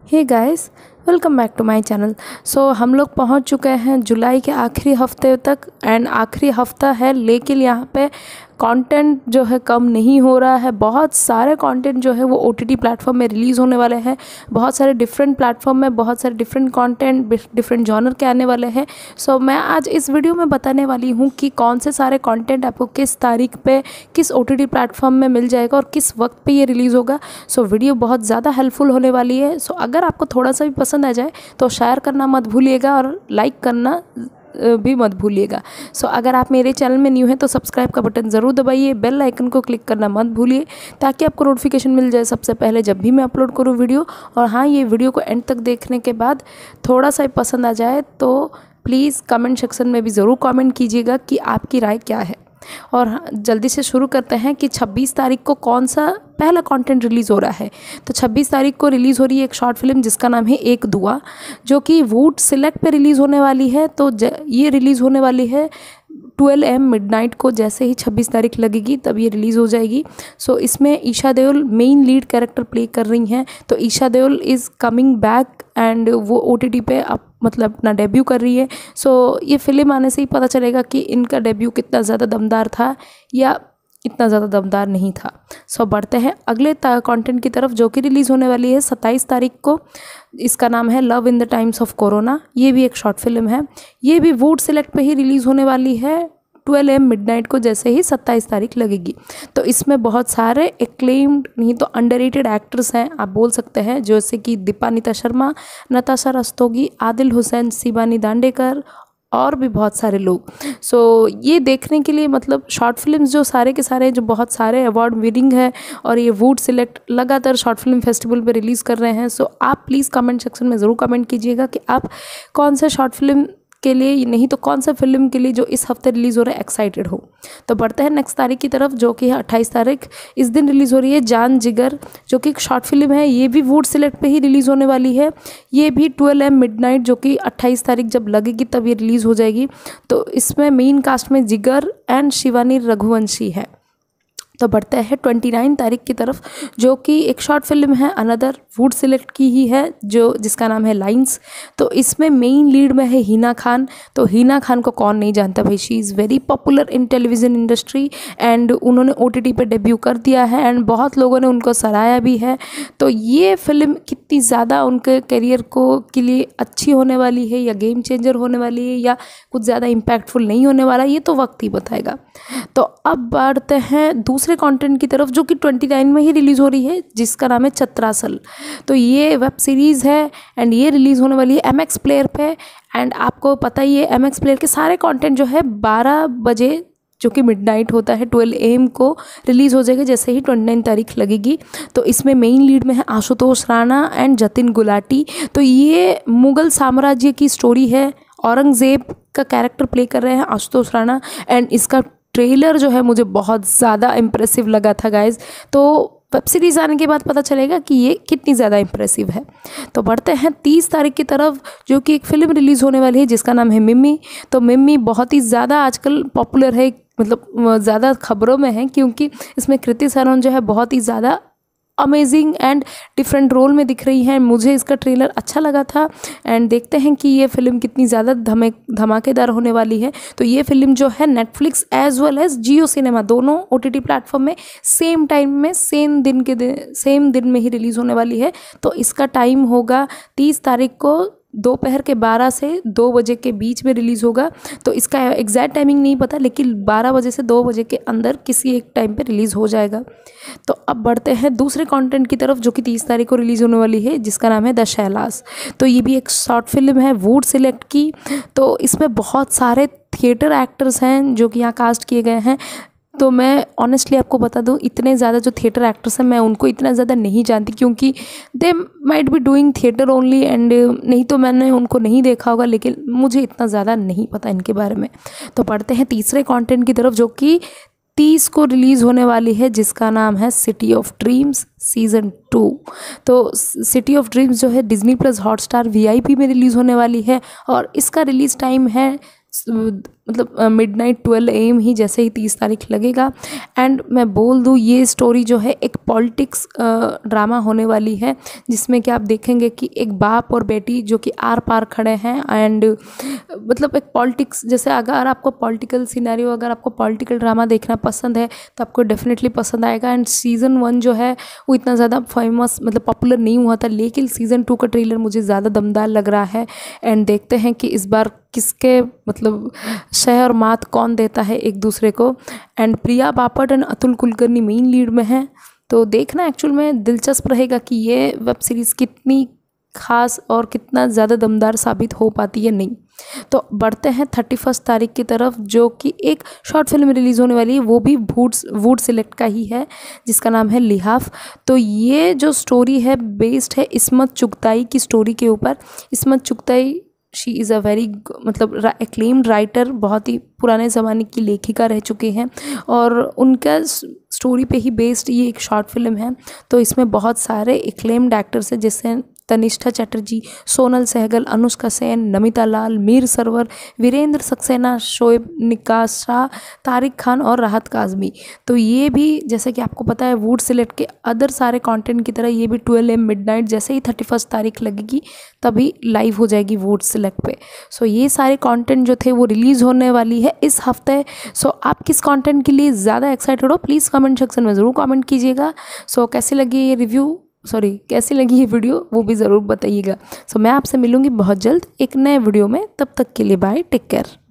Hey guys, welcome back to my channel. So हम लोग पहुंच चुके हैं जुलाई के आखिरी हफ्ते तक एंड आखिरी हफ्ता है, लेकिन यहाँ पे कंटेंट जो है कम नहीं हो रहा है। बहुत सारे कंटेंट जो है वो OTT प्लेटफॉर्म में रिलीज़ होने वाले हैं। बहुत सारे डिफरेंट प्लेटफॉर्म में बहुत सारे डिफरेंट कंटेंट डिफरेंट जॉनर के आने वाले हैं। सो मैं आज इस वीडियो में बताने वाली हूँ कि कौन से सारे कंटेंट आपको किस तारीख पे किस OTT प्लेटफॉर्म में मिल जाएगा और किस वक्त पे ये रिलीज़ होगा। सो वीडियो बहुत ज़्यादा हेल्पफुल होने वाली है। सो अगर आपको थोड़ा सा भी पसंद आ जाए तो शेयर करना मत भूलिएगा और लाइक करना भी मत भूलिएगा। सो अगर आप मेरे चैनल में न्यू हैं तो सब्सक्राइब का बटन ज़रूर दबाइए, बेल आइकन को क्लिक करना मत भूलिए ताकि आपको नोटिफिकेशन मिल जाए सबसे पहले जब भी मैं अपलोड करूँ वीडियो। और हाँ, ये वीडियो को एंड तक देखने के बाद थोड़ा सा पसंद आ जाए तो प्लीज़ कमेंट सेक्शन में भी ज़रूर कमेंट कीजिएगा कि आपकी राय क्या है। और जल्दी से शुरू करते हैं कि 26 तारीख को कौन सा पहला कंटेंट रिलीज़ हो रहा है। तो 26 तारीख को रिलीज़ हो रही है एक शॉर्ट फिल्म जिसका नाम है एक दुआ, जो कि वूड सिलेक्ट पे रिलीज़ होने वाली है। तो ये रिलीज़ होने वाली है 12 AM मिडनाइट को। जैसे ही 26 तारीख लगेगी तब ये रिलीज़ हो जाएगी। सो इसमें Esha Deol main lead character play कर रही हैं। तो Esha Deol is coming back and वो OTT पे मतलब अपना डेब्यू कर रही है। सो ये फिल्म आने से ही पता चलेगा कि इनका डेब्यू कितना ज़्यादा दमदार था या इतना ज़्यादा दमदार नहीं था। सो बढ़ते हैं अगले कंटेंट की तरफ, जो कि रिलीज़ होने वाली है 27 तारीख को। इसका नाम है love in the times of corona. ये भी एक शॉर्ट फिल्म है। ये भी वूड सिलेक्ट पे ही रिलीज़ होने वाली है 12 AM मिडनाइट को, जैसे ही 27 तारीख लगेगी। तो इसमें बहुत सारे एक्लेम्ड नहीं तो अंडररेटेड एक्टर्स हैं आप बोल सकते हैं, जैसे कि दीपानिता शर्मा, नताशा रस्तोगी, आदिल हुसैन, शिबानी दांडेकर और भी बहुत सारे लोग। सो ये देखने के लिए मतलब शॉर्ट फिल्म्स जो सारे के सारे जो बहुत सारे अवार्ड विनिंग है और ये वूड सिलेक्ट लगातार शॉर्ट फिल्म फेस्टिवल पे रिलीज़ कर रहे हैं। सो आप प्लीज़ कमेंट सेक्शन में ज़रूर कमेंट कीजिएगा कि आप कौन से शॉर्ट फिल्म के लिए नहीं तो कौन सा फिल्म के लिए जो इस हफ्ते रिलीज़ हो रहा है एक्साइटेड हो। तो बढ़ते हैं नेक्स्ट तारीख की तरफ, जो कि है 28 तारीख। इस दिन रिलीज़ हो रही है जान जिगर, जो कि एक शॉर्ट फिल्म है। ये भी वूड सिलेक्ट पे ही रिलीज़ होने वाली है। ये भी 12 AM मिडनाइट, जो कि 28 तारीख जब लगेगी तब ये रिलीज़ हो जाएगी। तो इसमें मेन कास्ट में जिगर एंड शिवानी रघुवंशी है। तो बढ़ते हैं 29 तारीख की तरफ, जो कि एक शॉर्ट फिल्म है अनदर वुड सिलेक्ट की ही है, जो जिसका नाम है लाइंस। तो इसमें मेन लीड में है हिना खान। तो हिना खान को कौन नहीं जानता भाई, she is very popular in television industry and उन्होंने OTT पे डेब्यू कर दिया है एंड बहुत लोगों ने उनको सराहा भी है। तो ये फिल्म कितनी ज़्यादा उनके करियर को के लिए अच्छी होने वाली है या गेम चेंजर होने वाली है या कुछ ज़्यादा इम्पैक्टफुल नहीं होने वाला, ये तो वक्त ही बताएगा। तो अब बढ़ते हैं दूसरे कंटेंट की तरफ, जो कि 29 में ही रिलीज़ हो रही है, जिसका नाम है चतरासल। तो ये वेब सीरीज़ है एंड ये रिलीज़ होने वाली है MX प्लेयर पे। एंड आपको पता ही है MX प्लेयर के सारे कंटेंट जो है 12 बजे, जो कि मिडनाइट होता है 12 AM को रिलीज़ हो जाएगा जैसे ही 29 तारीख लगेगी। तो इसमें मेन लीड में है आशुतोष राणा एंड जतिन गुलाटी। तो ये मुग़ल साम्राज्य की स्टोरी है। औरंगज़ेब का कैरेक्टर प्ले कर रहे हैं आशुतोष राणा एंड इसका ट्रेलर जो है मुझे बहुत ज़्यादा इम्प्रेसिव लगा था गाइज़। तो वेब सीरीज़ आने के बाद पता चलेगा कि ये कितनी ज़्यादा इम्प्रेसिव है। तो बढ़ते हैं 30 तारीख की तरफ, जो कि एक फ़िल्म रिलीज़ होने वाली है जिसका नाम है मिम्मी। तो मिम्मी बहुत ही ज़्यादा आजकल पॉपुलर है, मतलब ज़्यादा खबरों में है, क्योंकि इसमें कृति सनन जो है बहुत ही ज़्यादा अमेजिंग एंड डिफरेंट रोल में दिख रही है। मुझे इसका ट्रेलर अच्छा लगा था एंड देखते हैं कि ये फिल्म कितनी ज़्यादा धमाकेदार होने वाली है। तो ये फिल्म जो है Netflix as well as Jio Cinema दोनों OTT प्लेटफॉर्म में सेम टाइम में सेम दिन में ही रिलीज़ होने वाली है। तो इसका टाइम होगा 30 तारीख को दोपहर के 12 से 2 बजे के बीच में रिलीज़ होगा। तो इसका एग्जैक्ट टाइमिंग नहीं पता, लेकिन 12 बजे से 2 बजे के अंदर किसी एक टाइम पे रिलीज़ हो जाएगा। तो अब बढ़ते हैं दूसरे कंटेंट की तरफ, जो कि 30 तारीख को रिलीज़ होने वाली है, जिसका नाम है द शैलास। तो ये भी एक शॉर्ट फिल्म है वुड सिलेक्ट की। तो इसमें बहुत सारे थिएटर एक्टर्स हैं जो कि यहाँ कास्ट किए गए हैं। तो मैं ऑनेस्टली आपको बता दूं, इतने ज़्यादा जो थिएटर एक्टर्स हैं मैं उनको इतना ज़्यादा नहीं जानती, क्योंकि they might be doing theatre only and नहीं तो मैंने उनको नहीं देखा होगा, लेकिन मुझे इतना ज़्यादा नहीं पता इनके बारे में। तो पढ़ते हैं तीसरे कंटेंट की तरफ, जो कि 30 को रिलीज़ होने वाली है, जिसका नाम है सिटी ऑफ ड्रीम्स सीज़न 2। तो सिटी ऑफ ड्रीम्स जो है Disney+ हॉटस्टार VIP में रिलीज़ होने वाली है और इसका रिलीज़ टाइम है मतलब मिडनाइट 12 AM ही जैसे ही 30 तारीख लगेगा। एंड मैं बोल दूँ ये स्टोरी जो है एक पॉलिटिक्स ड्रामा होने वाली है, जिसमें कि आप देखेंगे कि एक बाप और बेटी जो कि आर पार खड़े हैं। एंड मतलब एक पॉलिटिक्स, जैसे अगर आपको पॉलिटिकल सिनेरियो, अगर आपको पॉलिटिकल ड्रामा देखना पसंद है तो आपको डेफिनेटली पसंद आएगा। एंड सीज़न 1 जो है वो इतना ज़्यादा फेमस मतलब पॉपुलर नहीं हुआ था, लेकिन सीज़न 2 का ट्रेलर मुझे ज़्यादा दमदार लग रहा है। एंड देखते हैं कि इस बार किसके मतलब शह और मात कौन देता है एक दूसरे को। And Priya Bapat and Atul Kulkarni main lead में हैं, तो देखना एक्चुअल में दिलचस्प रहेगा कि ये वेब सीरीज़ कितनी खास और कितना ज़्यादा दमदार साबित हो पाती है नहीं। तो बढ़ते हैं 31 तारीख की तरफ, जो कि एक शॉर्ट फिल्म रिलीज़ होने वाली है, वो भी वुड सिलेक्ट का ही है, जिसका नाम है लिहाफ। तो ये जो स्टोरी है बेस्ड है इस्मत चुगताई की स्टोरी के ऊपर। Ismat Chughtai she is a very मतलब एक्लेम्ड राइटर, बहुत ही पुराने ज़माने की लेखिका रह चुकी हैं, और उनका स्टोरी पे ही बेस्ड ये एक शॉर्ट फिल्म है। तो इसमें बहुत सारे एक्लेम्ड एक्टर्स हैं, जैसे तनिष्ठा चटर्जी, सोनल सहगल, अनुष्का सेन, नमिता लाल, मीर सरवर, वीरेंद्र सक्सेना, शोएब निकाशा, तारिक खान और राहत काज़मी। तो ये भी जैसे कि आपको पता है वुड सिलेक्ट के अदर सारे कंटेंट की तरह ये भी 12 AM मिडनाइट जैसे ही 31 तारीख लगेगी तभी लाइव हो जाएगी वुड सिलेक्ट पे। सो ये सारे कंटेंट जो थे वो रिलीज़ होने वाली है इस हफ्ते। सो आप किस कंटेंट के लिए ज़्यादा एक्साइटेड हो प्लीज़ कमेंट सेक्शन में ज़रूर कमेंट कीजिएगा। सो कैसी लगी ये वीडियो वो भी ज़रूर बताइएगा। सो मैं आपसे मिलूँगी बहुत जल्द एक नए वीडियो में, तब तक के लिए बाय, टेक केयर।